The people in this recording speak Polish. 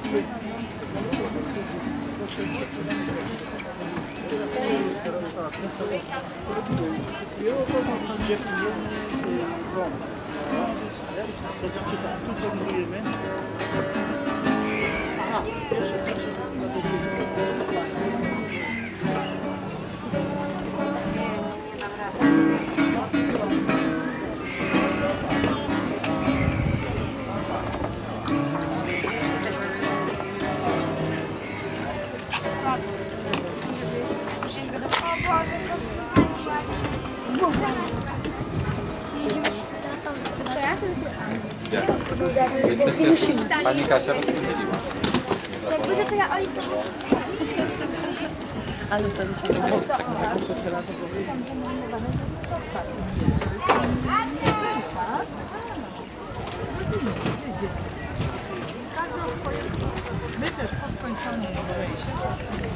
Pani Kasia rozpowiedziała. Jak będę to ja Oli to... Ale to już nie było tak. My też po skończeniu wejścia